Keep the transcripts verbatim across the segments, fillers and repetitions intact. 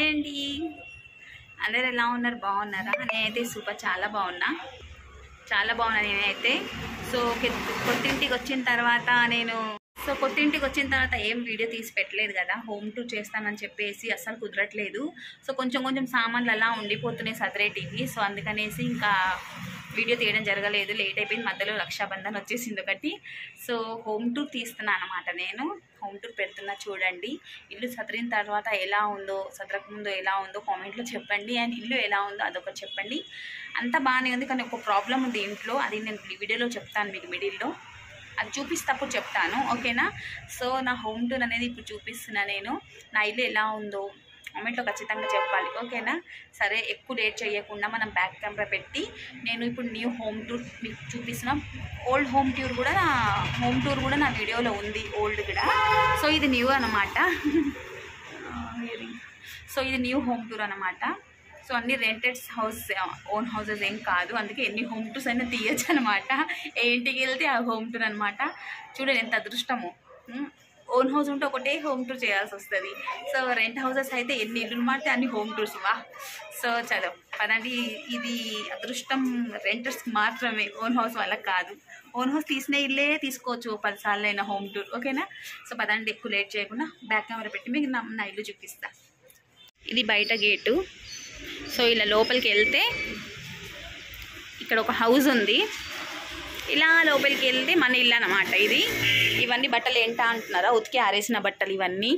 Hi అండి, అందరు ఎలా ఉన్నారు? బాగున్నారా? నేనైతే సూపర్ చాలా బాగున్నా చాలా బాగున్నా నేనైతే. సో కొత్తింటికి వచ్చిన తర్వాత నేను సో కొత్తింటికి వచ్చిన తర్వాత ఏం వీడియో తీసి పెట్టలేదు కదా, హోమ్ టూర్ చేస్తానని చెప్పేసి అస్సలు కుదరట్లేదు. సో కొంచెం కొంచెం సామాన్లు అలా ఉండిపోతున్నాయి సదరేటివి. సో అందుకనేసి ఇంకా వీడియో తీయడం జరగలేదు, లేట్ అయిపోయింది. మధ్యలో రక్షాబంధన్ వచ్చేసింది ఒకటి. సో హోమ్ టూర్ తీస్తున్నా అనమాట, నేను హోమ్ టూర్ పెడుతున్నా. చూడండి ఇల్లు సదరిన తర్వాత ఎలా ఉందో, సదరక ముందు ఎలా ఉందో కామెంట్లో చెప్పండి. అండ్ ఇల్లు ఎలా ఉందో అదొకటి చెప్పండి. అంతా బాగానే ఉంది, కానీ ఒక ప్రాబ్లం ఉంది ఇంట్లో, అది నేను వీడియోలో చెప్తాను మీకు మిడిల్లో. అది చూపిస్తప్పుడు చెప్తాను, ఓకేనా? సో నా హోమ్ టూర్ అనేది ఇప్పుడు చూపిస్తున్నా నేను. నా ఇల్లు ఎలా ఉందో కామెంట్లో ఖచ్చితంగా చెప్పాలి, ఓకేనా? సరే, ఎక్కువ లేట్ చేయకుండా మనం బ్యాక్ కెమెరా పెట్టి నేను ఇప్పుడు న్యూ హోమ్ టూర్ మీకు చూపిస్తున్నా. ఓల్డ్ హోమ్ టూర్ కూడా నా హోమ్ టూర్ కూడా నా వీడియోలో ఉంది, ఓల్డ్ కూడా. సో ఇది న్యూ అన్నమాట. సో ఇది న్యూ హోమ్ టూర్ అన్నమాట. సో అన్ని రెంటెడ్ హౌస్, ఓన్ హౌసెస్ ఏం కాదు, అందుకే ఎన్ని హోమ్ టూర్స్ అయినా తీయచ్చు అనమాట. ఏ ఇంటికి వెళ్తే ఆ హోమ్ టూర్ అనమాట. చూడండి ఎంత అదృష్టము. ఓన్ హౌస్ ఉంటే ఒకటే హోమ్ టూర్ చేయాల్సి వస్తుంది. సో రెంట్ హౌసెస్ అయితే ఎన్ని ఇల్లు మారితే అన్ని హోమ్ టూర్స్ వా. సో చదువు పదండి, ఇది అదృష్టం రెంటర్స్కి మాత్రమే, ఓన్ హౌస్ వాళ్ళకి కాదు. ఓన్ హౌస్ తీసిన ఇల్లే తీసుకోవచ్చు పదిసార్లు అయినా హోమ్ టూర్, ఓకేనా? సో పదండి, ఎక్కువ లేట్ చేయకుండా బ్యాక్ కెమెరా పెట్టి మీకు నా నా ఇల్లు చూపిస్తా. ఇది బయట గేటు. సో ఇలా లోపలికి వెళ్తే ఇక్కడ ఒక హౌస్ ఉంది. ఇలా లోపలికి వెళ్తే మన ఇల్లు అన్నమాట ఇది. ఇవన్నీ బట్టలు ఏంటా అంటున్నారా? ఉతికి ఆరేసిన బట్టలు ఇవన్నీ.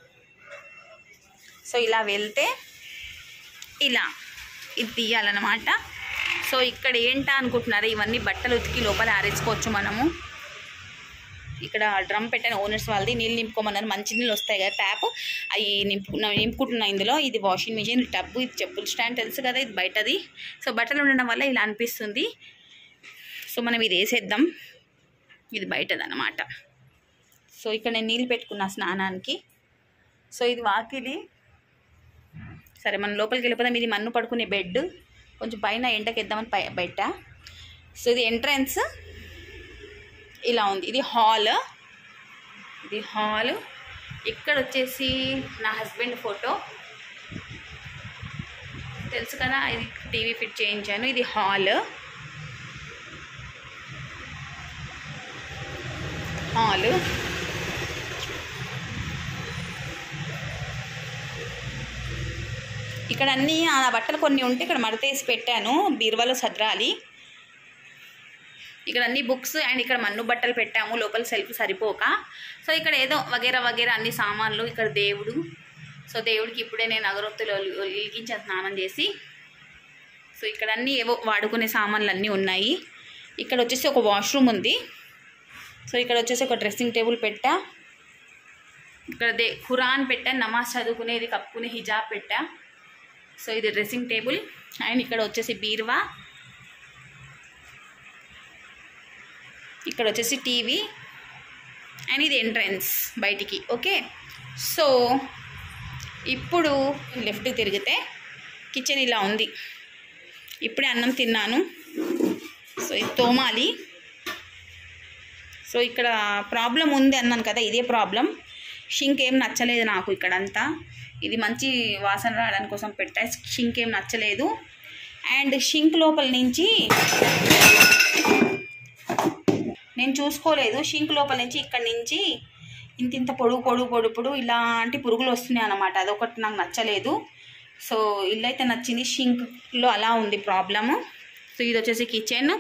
సో ఇలా వెళ్తే ఇలా ఇది తీయాలన్నమాట. సో ఇక్కడ ఏంటా అనుకుంటున్నారా? ఇవన్నీ బట్టలు ఉతికి లోపల ఆరేసుకోవచ్చు మనము. ఇక్కడ డ్రమ్ పెట్టాను ఓనర్స్ వాళ్ళది, నీళ్ళు నింపుకోమన్నారు. మంచి నీళ్ళు వస్తాయి కదా, ట్యాప్, అవి నింపు నింపుకుంటున్నా ఇందులో. ఇది వాషింగ్ మిషన్, టబ్బు, ఇది చెప్పుల స్టాండ్ తెలుసు కదా, ఇది బయటది. సో బట్టలు ఉండడం వల్ల ఇలా అనిపిస్తుంది. సో మనం ఇది వేసేద్దాం, ఇది బయటది అన్నమాట. సో ఇక్కడ నేను నీళ్ళు పెట్టుకున్నా స్నానానికి. సో ఇది వాకిలి. సరే మనం లోపలికి వెళ్ళిపోదాం. ఇది మన్ను పడుకునే బెడ్, కొంచెం పైన ఎండకెద్దామని పై బయట. సో ఇది ఎంట్రన్స్ ఇలా ఉంది. ఇది హాల్, ఇది హాల్. ఇక్కడ వచ్చేసి నా హస్బెండ్ ఫోటో తెలుసు కదా, ఇది టీవీ ఫిట్ చేయించాను. ఇది హాల్, హాల్. ఇక్కడ అన్నీ ఆ బట్టలు కొన్ని ఉంటే ఇక్కడ మడతేసి పెట్టాను, బీరువాలో సదరాలి. ఇక్కడ అన్ని బుక్స్ అండ్ ఇక్కడ మన్ను బట్టలు పెట్టాము, లోపల సెల్ఫ్ సరిపోక. సో ఇక్కడ ఏదో వగేరా వగేరా అన్ని సామాన్లు. ఇక్కడ దేవుడు. సో దేవుడికి ఇప్పుడే నేను అగరొత్తులు వెలిగించాను స్నానం చేసి. సో ఇక్కడ అన్నీ ఏవో వాడుకునే సామాన్లు అన్నీ ఉన్నాయి. ఇక్కడ వచ్చేసి ఒక వాష్రూమ్ ఉంది. సో ఇక్కడ వచ్చేసి ఒక డ్రెస్సింగ్ టేబుల్ పెట్టా. ఇక్కడ దే ఖురాన్ పెట్టా, నమాజ్ చదువుకునేది కప్పుకునే హిజాబ్ పెట్టా. సో ఇది డ్రెస్సింగ్ టేబుల్. అండ్ ఇక్కడ వచ్చేసి బీరువా. ఇక్కడ వచ్చేసి టీవీ. అండ్ ఇది ఎంట్రన్స్ బయటికి, ఓకే? సో ఇప్పుడు లెఫ్ట్ తిరిగితే కిచెన్ ఇలా ఉంది. ఇప్పుడే అన్నం తిన్నాను. సో ఇది తోమాలి. సో ఇక్కడ ప్రాబ్లం ఉంది అన్నాను కదా, ఇదే ప్రాబ్లం. షింక్ ఏం నచ్చలేదు నాకు ఇక్కడంతా. ఇది మంచి వాసన రావడానికి కోసం పెట్టా, షింక్ ఏం నచ్చలేదు. అండ్ షింక్ లోపల నుంచి నేను చూసుకోలేదు, షింక్ లోపల నుంచి ఇక్కడ నుంచి ఇంత ఇంత పొడుగు పొడుగు పొడుగు పొడుగు ఇలాంటి పురుగులు వస్తున్నాయి అన్నమాట. అదొకటి నాకు నచ్చలేదు. సో ఇల్లు అయితే నచ్చింది, షింక్లో అలా ఉంది ప్రాబ్లము. సో ఇది వచ్చేసి కిచెన్.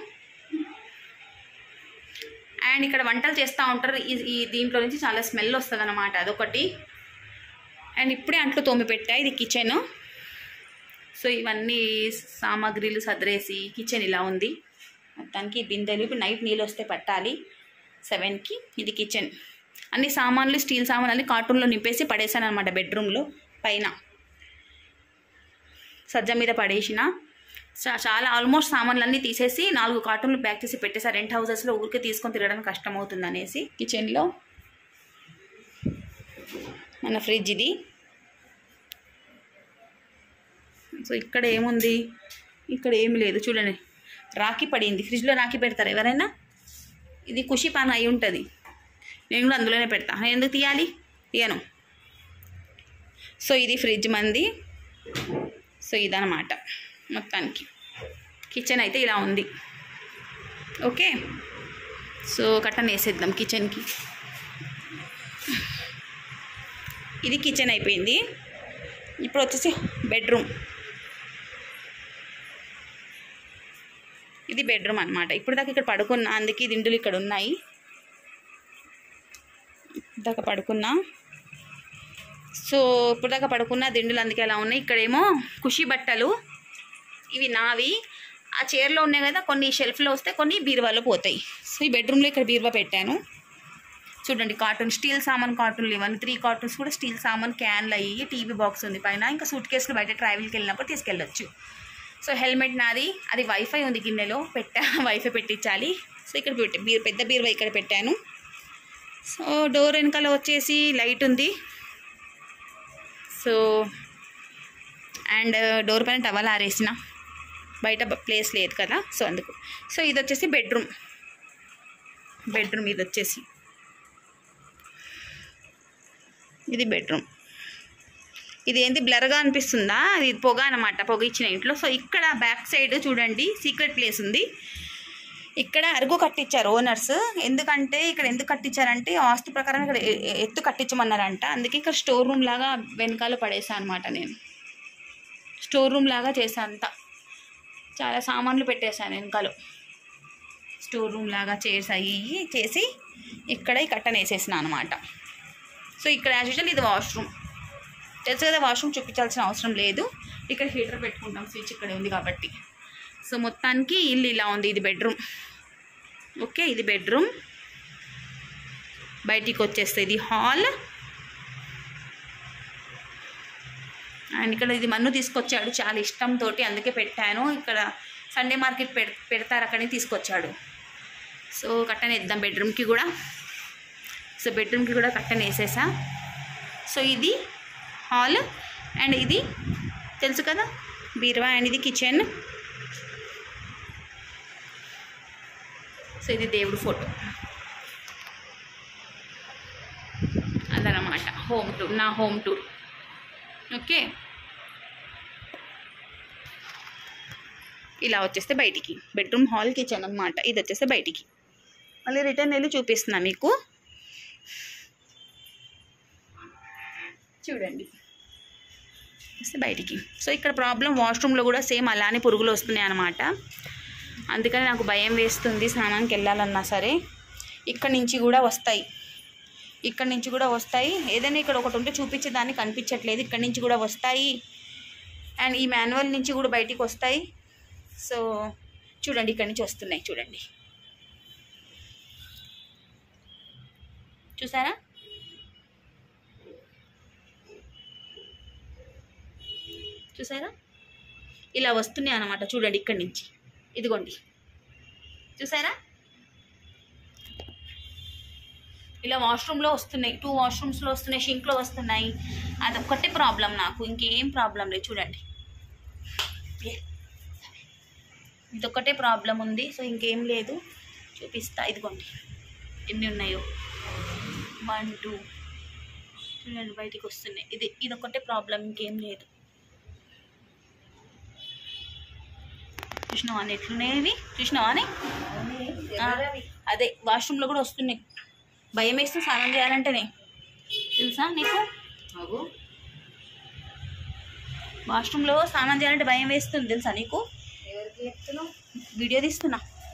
అండ్ ఇక్కడ వంటలు చేస్తూ ఉంటారు, ఈ దీంట్లో నుంచి చాలా స్మెల్ వస్తుంది అన్నమాట, అదొకటి. అండ్ ఇప్పుడే అంట్లు తోమి పెట్టా. ఇది కిచెన్. సో ఇవన్నీ సామాగ్రిలు సదరేసి కిచెన్ ఇలా ఉంది మొత్తానికి. బిందెలు ఇప్పుడు నైట్ నీళ్ళు వస్తే పట్టాలి సెవెన్కి. ఇది కిచెన్. అన్ని సామాన్లు, స్టీల్ సామాన్లు అన్ని కార్టూన్లో నింపేసి పడేసాను అనమాట బెడ్రూమ్లో పైన. సజ్జ మీద పడేసిన చాలా ఆల్మోస్ట్ సామాన్లు అన్నీ తీసేసి నాలుగు కార్టూన్లు ప్యాక్ చేసి పెట్టేసా. రెంట్ హౌసెస్లో ఊరికే తీసుకొని తిరగడానికి కష్టమవుతుంది అనేసి. కిచెన్లో మన ఫ్రిడ్జ్ ఇది. సో ఇక్కడ ఏముంది? ఇక్కడ ఏమి లేదు చూడండి, రాఖీ పడింది. ఫ్రిడ్జ్లో రాఖీ పెడతారు ఎవరైనా? ఇది ఖుషి పాన్ అయి ఉంటుంది, నేను కూడా అందులోనే పెడతా. ఎందుకు తీయాలి? తీయను. సో ఇది ఫ్రిడ్జ్ మంది. సో ఇదన్నమాట మొత్తానికి కిచెన్ అయితే ఇలా ఉంది. ఓకే, సో కట్టన్ వేసేద్దాం కిచెన్కి. ఇది కిచెన్ అయిపోయింది. ఇప్పుడు వచ్చేసి బెడ్రూమ్. ఇది బెడ్రూమ్ అనమాట. ఇప్పుడు దాకా ఇక్కడ పడుకున్నా, అందుకే దిండులు ఇక్కడ ఉన్నాయి. దాకా పడుకున్నా సో ఇప్పుడు దాకా పడుకున్న దిండులు అందుకే అలా ఉన్నాయి. ఇక్కడేమో కుషి బట్టలు, ఇవి నావి. ఆ చైర్లో ఉన్నాయి కదా, కొన్ని షెల్ఫ్లో వస్తాయి, కొన్ని బీరువాలో పోతాయి. సో ఈ బెడ్రూమ్లో ఇక్కడ బీరువా పెట్టాను. చూడండి, కార్టూన్ స్టీల్ సామాన్ కార్టూన్లు ఇవన్నీ త్రీ కార్టూన్స్ కూడా స్టీల్ సామాన్, క్యాన్లు అయ్యి, టీవీ బాక్స్ ఉంది పైన. ఇంకా సూట్ కేసులు బయట ట్రావెల్కి వెళ్ళినప్పుడు తీసుకెళ్ళొచ్చు. సో హెల్మెట్ నాది, అది వైఫై ఉంది గిన్నెలో పెట్టా, వైఫై పెట్టించాలి. సో ఇక్కడ పెట్టి బీరు పెద్ద బీరువా ఇక్కడ పెట్టాను. సో డోర్ వెనకాల వచ్చేసి లైట్ ఉంది. సో అండ్ డోర్ పైన టవల్ ఆరేసిన, బయట ప్లేస్ లేదు కదా, సో అందుకు. సో ఇది వచ్చేసి బెడ్రూమ్. బెడ్రూమ్ ఇది వచ్చేసి ఇది బెడ్రూమ్. ఇది ఏంటి బ్లర్గా అనిపిస్తుందా? ఇది పొగ అనమాట, పొగ ఇచ్చిన ఇంట్లో. సో ఇక్కడ బ్యాక్ సైడ్ చూడండి సీక్రెట్ ప్లేస్ ఉంది. ఇక్కడ అరుగు కట్టించారు ఓనర్స్. ఎందుకంటే ఇక్కడ ఎందుకు కట్టించారంటే వాస్తు ప్రకారం ఇక్కడ ఎత్తు కట్టించమన్నారంట. అందుకే ఇక్కడ స్టోర్ రూమ్ లాగా వెనకాల పడేసాను అనమాట. నేను స్టోర్ రూమ్ లాగా చేశాను, అంతా చాలా సామాన్లు పెట్టేశాను వెనకాల. స్టోర్ రూమ్ లాగా చైర్స్ అయ్యి చేసి ఇక్కడ ఈ కట్టన వేసేసిన అనమాట. సో ఇక్కడ యాజ్ యూజువల్ ఇది వాష్రూమ్. తెలుసు కదా, వాష్రూమ్ చూపించాల్సిన అవసరం లేదు. ఇక్కడ హీటర్ పెట్టుకుంటాం, స్విచ్ ఇక్కడ ఉంది కాబట్టి. సో మొత్తానికి ఇల్లు ఇలా ఉంది. ఇది బెడ్రూమ్. ఓకే, ఇది బెడ్రూమ్. బయటికి వచ్చేస్తే ఇది హాల్. అండ్ ఇక్కడ ఇది మన్ను తీసుకొచ్చాడు చాలా ఇష్టంతో, అందుకే పెట్టాను. ఇక్కడ సండే మార్కెట్ పె పెడతారు, అక్కడికి తీసుకొచ్చాడు. సో కట్టన వేద్దాం బెడ్రూమ్కి కూడా. సో బెడ్రూమ్కి కూడా కట్టన వేసేసా. సో ఇది హాల్ అండ్ ఇది తెలుసు కదా బీరువా, అండ్ ఇది కిచెన్. సో ఇది దేవుడు ఫోటో. అదనమాట హోమ్ టూర్, నా హోమ్ టూర్. ఓకే, ఇలా వచ్చేస్తే బయటికి బెడ్రూమ్, హాల్, కిచెన్ అనమాట. ఇది వచ్చేస్తే బయటికి. మళ్ళీ రిటర్న్ వెళ్ళి చూపిస్తున్నా మీకు. చూడండి వస్తే బయటికి. సో ఇక్కడ ప్రాబ్లం వాష్రూమ్లో కూడా సేమ్ అలానే పురుగులు వస్తున్నాయి అన్నమాట. అందుకని నాకు భయం వేస్తుంది స్నానానికి వెళ్ళాలన్నా సరే. ఇక్కడ నుంచి కూడా వస్తాయి, ఇక్కడ నుంచి కూడా వస్తాయి. ఏదైనా ఇక్కడ ఒకటి ఉంటే చూపించేదాన్ని కనిపించట్లేదు. ఇక్కడ నుంచి కూడా వస్తాయి అండ్ ఈ మాన్యువల్ నుంచి కూడా బయటికి వస్తాయి. సో చూడండి, ఇక్కడ నుంచి వస్తున్నాయి చూడండి, చూసారా? చూసారా ఇలా వస్తున్నాయి అన్నమాట. చూడండి ఇక్కడి నుంచి, ఇదిగోండి చూసారా, ఇలా వాష్రూమ్లో వస్తున్నాయి, టూ వాష్రూమ్స్లో వస్తున్నాయి, షింక్లో వస్తున్నాయి. అదొక్కటే ప్రాబ్లం నాకు, ఇంకేం ప్రాబ్లం లేదు. చూడండి ఇదొక్కటే ప్రాబ్లం ఉంది. సో ఇంకేం లేదు, చూపిస్తా. ఇదిగోండి ఎన్ని ఉన్నాయో, వన్ టూ చూడండి బయటికి వస్తున్నాయి. ఇది ఇదొక్కటే ప్రాబ్లం, ఇంకేం లేదు. చూసినావా అని ఎట్లున్నాయి ఇవి, చూసినావా అని. అదే వాష్రూమ్లో కూడా వస్తున్నాయి. భయం వేస్తే స్నానం చేయాలంటేనే, తెలుసా నీకు? వాష్రూమ్లో స్నానం చేయాలంటే భయం వేస్తుంది, తెలుసా నీకు? వీడియో తీస్తున్నా,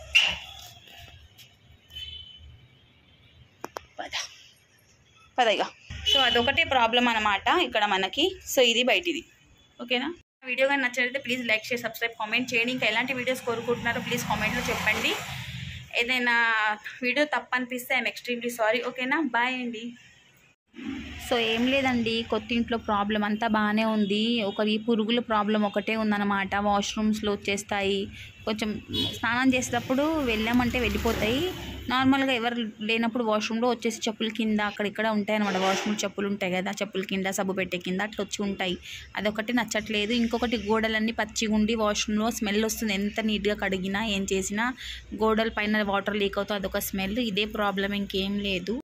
పద పదగా. సో అదొకటే ప్రాబ్లం అన్నమాట ఇక్కడ మనకి. సో ఇది బయటిది. ఓకేనా? వీడియో కానీ నచ్చినట్లయితే please like share subscribe comment చేయండి. ఇంకా ఎలాంటి వీడియోస్ కోరుకుంటున్నారో ప్లీజ్ కామెంట్లో చెప్పండి. ఏదైనా వీడియో తప్పు అనిపిస్తే ఐఎమ్ ఎక్స్ట్రీమ్లీ సారీ. ఓకేనా? బాయ్ అండి. సో ఏం లేదండి, కొత్త ఇంట్లో ప్రాబ్లం అంతా బాగానే ఉంది. ఒక ఈ పురుగుల ప్రాబ్లం ఒకటే ఉందన్నమాట. వాష్రూమ్స్లో వచ్చేస్తాయి. కొంచెం స్నానం చేసేటప్పుడు వెళ్ళామంటే వెళ్ళిపోతాయి. నార్మల్గా ఎవరు లేనప్పుడు వాష్రూమ్లో వచ్చేసి చెప్పుల కింద అక్కడ ఇక్కడ ఉంటాయి అన్నమాట. వాష్రూమ్ చెప్పులు ఉంటాయి కదా, చెప్పుల కింద సబ్బు పెట్టే కింద అట్లా వచ్చి ఉంటాయి. అదొకటి నచ్చట్లేదు. ఇంకొకటి గోడలన్నీ పచ్చిగా ఉండి వాష్రూమ్లో స్మెల్ వస్తుంది. ఎంత నీట్గా కడిగినా ఏం చేసినా గోడల పైన వాటర్ లీక్ అవుతుంది, అదొక స్మెల్. ఇదే ప్రాబ్లం, ఇంకేం లేదు.